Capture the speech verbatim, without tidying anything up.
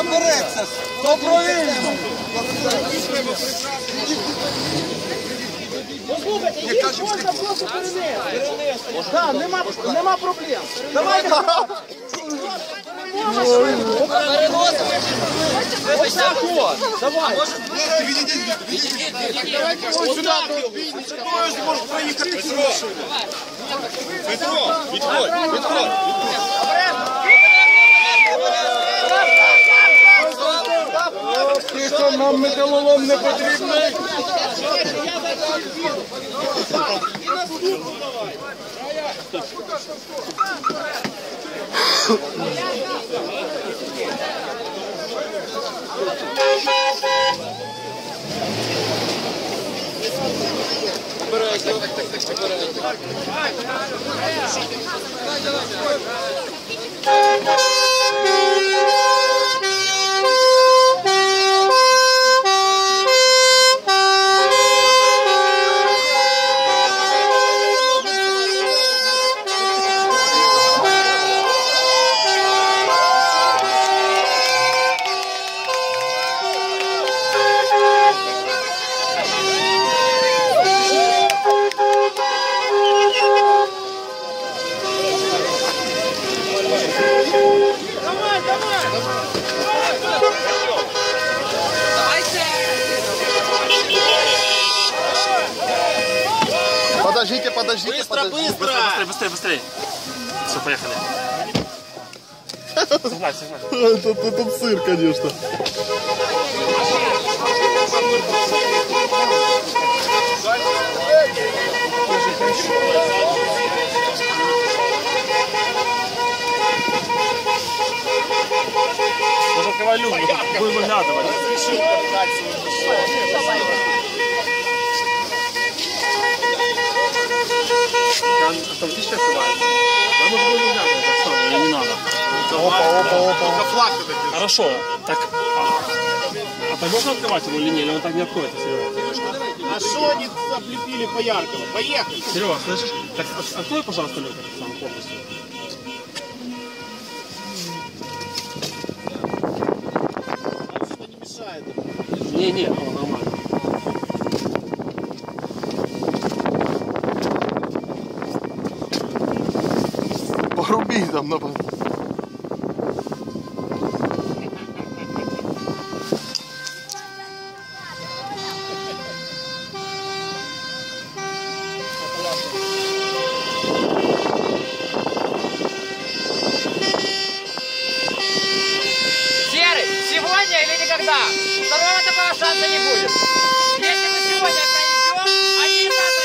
набереться. Добровільно. Послухайте, їх можна просто перенести. Так, нема, нема проблем. Давайте. Ось так от. Давай. Ось сюди. Тобою зможеш проїхати. Петро, відходь, відходь. Що нам металолом не потрібний? Подождите, подождите, Быстро, подождите. быстро! Быстрее, быстрее, быстрее. Все, поехали. Согнать, согнать. Тут, тут, тут сыр, конечно. Можно открывать люк, будем выглядывать. Автоматически открывается. А может будем выглядывать так само, или не надо? Опа, опа, опа. Только флаг это держи. Хорошо, так. А так можно открывать его или нет? Или он так не откроется, Серега? А что они облепили Пояркова? Поехали! Серега, слышишь? Так от- открой, пожалуйста, люк сам полностью. Что не мешает? Не, не, о, нормально. Поруби там на... Серый, сегодня или никогда? Второго такого шанса не будет. Если мы сегодня проебем, они завтра